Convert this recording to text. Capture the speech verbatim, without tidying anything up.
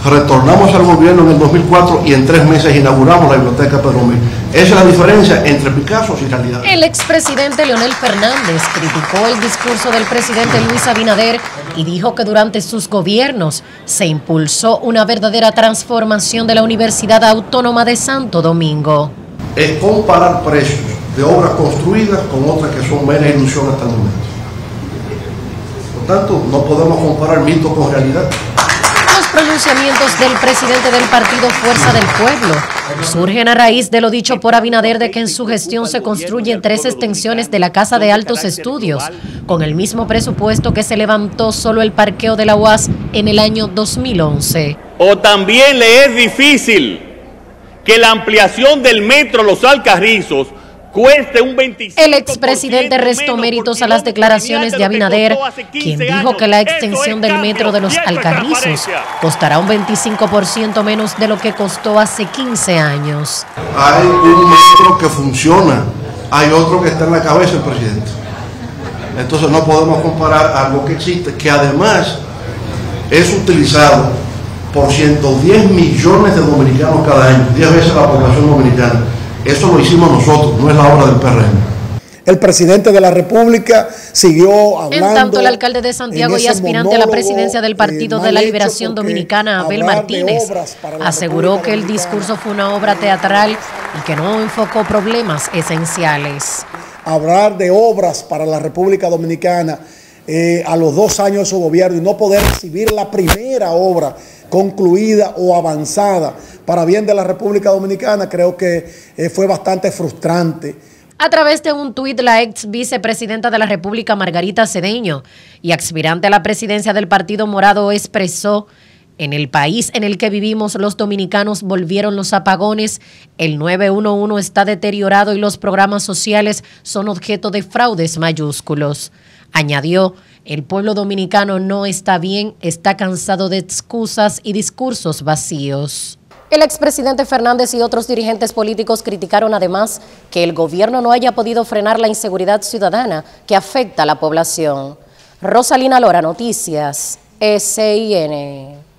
retornamos al gobierno en el dos mil cuatro y en tres meses inauguramos la biblioteca Pedro Mil. Esa es la diferencia entre Picassos y realidad. El expresidente Leonel Fernández criticó el discurso del presidente Luis Abinader y dijo que durante sus gobiernos se impulsó una verdadera transformación de la Universidad Autónoma de Santo Domingo. Es comparar precios de obras construidas con otras que son meras ilusiones hasta el momento. Por tanto, no podemos comparar mito con realidad. Los pronunciamientos del presidente del partido Fuerza del Pueblo surgen a raíz de lo dicho por Abinader de que en su gestión se construyen tres extensiones de la Casa de Altos Estudios, con el mismo presupuesto que se levantó solo el parqueo de la U A S en el año dos mil once. O también le es difícil que la ampliación del metro Los Alcarrizos cueste un veinticinco por ciento. El expresidente restó méritos a las declaraciones de Abinader, quien dijo que la extensión del metro de Los Alcarrizos costará un veinticinco por ciento menos de lo que costó hace quince años. Hay un metro que funciona, hay otro que está en la cabeza del presidente. Entonces no podemos comparar algo que existe, que además es utilizado por ciento diez millones de dominicanos cada año, diez veces la población dominicana. Eso lo hicimos nosotros, no es la obra del P R M. El presidente de la República siguió hablando. En tanto, el alcalde de Santiago y aspirante a la presidencia del Partido de la Liberación Dominicana, Abel Martínez, aseguró que el discurso fue una obra teatral y que no enfocó problemas esenciales. Hablar de obras para la República Dominicana eh, a los dos años de su gobierno y no poder recibir la primera obra concluida o avanzada para bien de la República Dominicana, creo que eh, fue bastante frustrante. A través de un tuit, la ex vicepresidenta de la República, Margarita Cedeño, y aspirante a la presidencia del Partido Morado, expresó: en el país en el que vivimos los dominicanos volvieron los apagones, el nueve uno uno está deteriorado y los programas sociales son objeto de fraudes mayúsculos. Añadió: el pueblo dominicano no está bien, está cansado de excusas y discursos vacíos. El expresidente Fernández y otros dirigentes políticos criticaron además que el gobierno no haya podido frenar la inseguridad ciudadana que afecta a la población. Rosalina Lora, Noticias S I N.